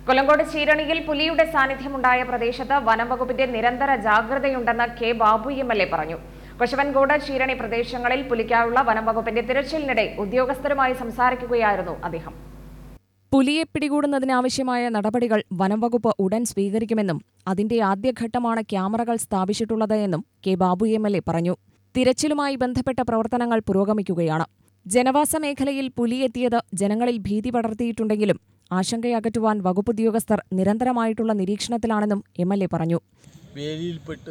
കൊല്ലങ്കോട് ചീരണിയിൽ പുലിയുടെ സാന്നിധ്യമുണ്ടായ പ്രദേശത്ത് വനംവകുപ്പിന്റെ നിരന്തര ജാഗ്രതയുണ്ടെന്ന് കെ ബാബു എംഎൽഎ പറഞ്ഞു. കൊശവൻകോട് ചീരണി പ്രദേശങ്ങളിൽ പുലിക്കായുള്ള വനംവകുപ്പിന്റെ തിരച്ചിലിനിടെ ഉദ്യോഗസ്ഥരുമായി സംസാരിക്കുകയായിരുന്നു അദ്ദേഹം. പുലിയെ പിടികൂടുന്നതിനാവശ്യമായ നടപടികൾ വനംവകുപ്പ് ഉടൻ സ്വീകരിക്കുമെന്നും അതിന്റെ ആദ്യഘട്ടമാണ് ക്യാമറകൾ സ്ഥാപിച്ചിട്ടുള്ളത് എന്നും കെ ബാബു എംഎൽഎ പറഞ്ഞു. തിരച്ചിലുമായി ബന്ധപ്പെട്ട പ്രവർത്തനങ്ങൾ പുരോഗമിക്കുകയാണ്. ജനവാസ മേഖലയിൽ പുലിയെത്തിയത് ജനങ്ങളിൽ ഭീതി പടർത്തിയിട്ടുണ്ടെങ്കിലും ആശങ്കയകറ്റുവാൻ വകുപ്പുദ്യോഗസ്ഥർ നിരന്തരമായിട്ടുള്ള നിരീക്ഷണത്തിലാണെന്നും എംഎൽഎ പറഞ്ഞു. വേലിയിൽപ്പെട്ട്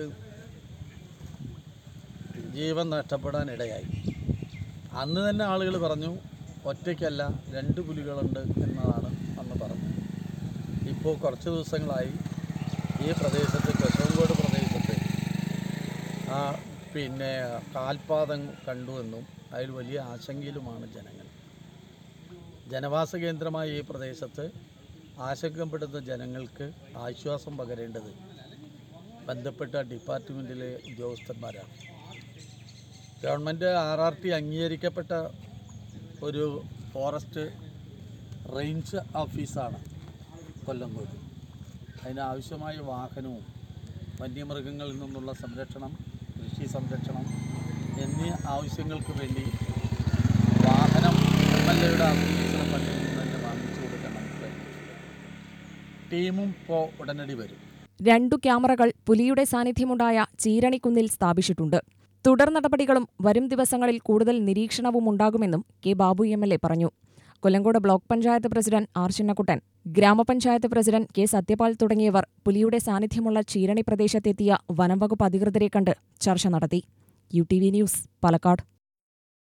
ജീവൻ നഷ്ടപ്പെടാനിടയായി. അന്ന് തന്നെ ആളുകൾ പറഞ്ഞു ഒറ്റയ്ക്കല്ല 2 പുലികളുണ്ട് എന്നതാണ് അന്ന് പറഞ്ഞത്. ഇപ്പോൾ കുറച്ച് ദിവസങ്ങളായി ഈ പ്രദേശത്ത് കൊശവൻകോട് പ്രദേശത്ത് കാൽപാദം കണ്ടുവെന്നും അതിൽ വലിയ ആശങ്കയിലുമാണ് ജനങ്ങൾ. ജനവാസ കേന്ദ്രമായ ഈ പ്രദേശത്ത് ആശങ്കപ്പെടുന്ന ജനങ്ങൾക്ക് ആശ്വാസം പകരേണ്ടത് ബന്ധപ്പെട്ട ഡിപ്പാർട്ട്മെൻറ്റിലെ ഉദ്യോഗസ്ഥന്മാരാണ്. ഗവൺമെൻറ് RRT അംഗീകരിക്കപ്പെട്ട ഒരു ഫോറസ്റ്റ് റേഞ്ച് ഓഫീസാണ് കൊല്ലങ്കോട്. അതിനാവശ്യമായ വാഹനവും വന്യമൃഗങ്ങളിൽ നിന്നുള്ള സംരക്ഷണം, കൃഷി സംരക്ഷണം എന്നീ ആവശ്യങ്ങൾക്ക് വേണ്ടി വാഹനം MLAയുടെ ആഫീസിലെ പള്ളിയിൽ നിന്ന് തന്നെ വാങ്ങിച്ചു കൊടുക്കണം. ടീമും ഇപ്പോൾ ഉടനടി വരും. 2 ക്യാമറകൾ പുലിയുടെ സാന്നിധ്യമുണ്ടായ ചീരണിക്കുന്നിൽ സ്ഥാപിച്ചിട്ടുണ്ട്. തുടർ നടപടികളും വരും ദിവസങ്ങളിൽ കൂടുതൽ നിരീക്ഷണവും ഉണ്ടാകുമെന്നും കെ ബാബു എംഎൽഎ പറഞ്ഞു. Kollengode block panchayat president R Chinnakuttan, ഗ്രാമപഞ്ചായത്ത് പ്രസിഡന്റ് കെ സത്യപാൽ തുടങ്ങിയവർ പുലിയുടെ സാന്നിധ്യമുള്ള ചീരണി പ്രദേശത്തെത്തിയ വനംവകുപ്പ് അധികൃതരെ കണ്ട് ചർച്ച നടത്തി. UTV news, Palakkad.